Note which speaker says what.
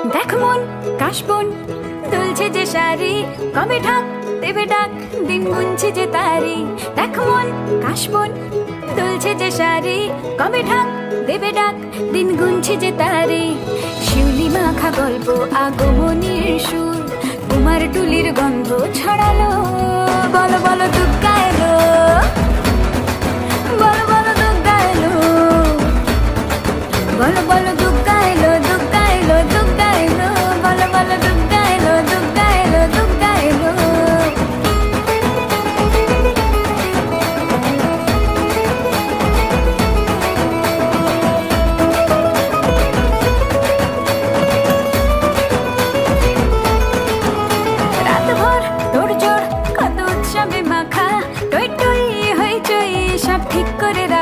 Speaker 1: দেখ মন কাশবন দুলছে যে শাড়ি, কবে ঢাক দেবে ডাক দিন গুনছে যে তারি। দেখ মন কাশবন দুলছে যে শাড়ি, কবে ঢাক দেবে ডাক দিন গুনছে যে তারি। শিউলি মাখা গল্প আগমনীর সুর, তোমার টুলির গন্ধ ছড়ালো। বলো বলো দুগ্গা এলো, বলো বলো দুগ্গা এলো, বলো বলো দুগ্গা এলো, দুগ্গা এলো, দুগ্গা এলো, বলো বলো দুগ্গা এলো, দুগ্গা এলো, দুগ্গা এলো। রাতভর তোড়জোড় কত উৎসবে মাখা, টই টই হইচই সব ঠিক করে